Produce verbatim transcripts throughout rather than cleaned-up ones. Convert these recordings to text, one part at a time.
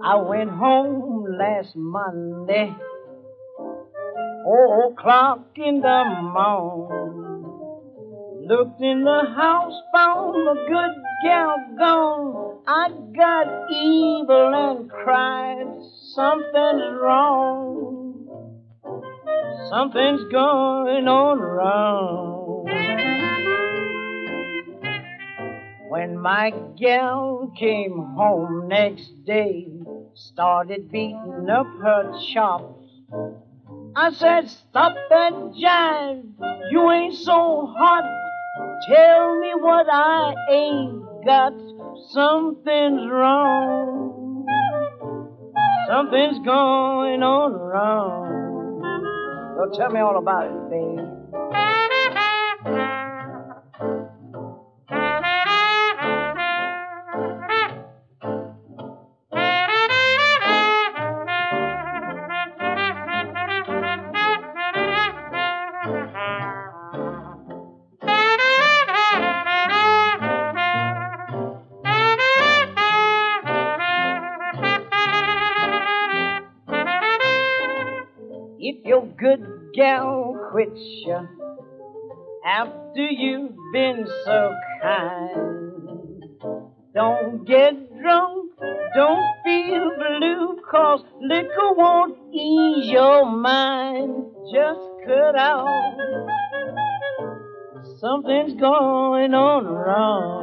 I went home last Monday, four o'clock in the morning. Looked in the house, found a good gal gone. I got evil and cried, something's wrong. Something's going on wrong. When my gal came home next day, started beating up her chops, I said, stop that jive, you ain't so hot. Tell me what I ain't got. Something's wrong. Something's going on wrong. So tell me all about it, babe. If your good gal quits you after you've been so kind, don't get drunk, don't feel blue, 'cause liquor won't ease your mind. Just cut out. Something's going on wrong.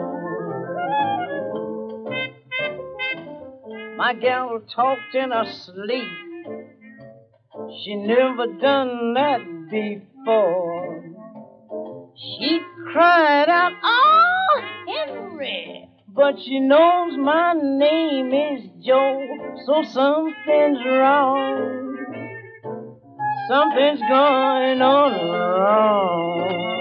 My gal talked in her sleep. She never done that before. She cried out, oh, Henry. But she knows my name is Joe, so something's wrong. Something's going on wrong.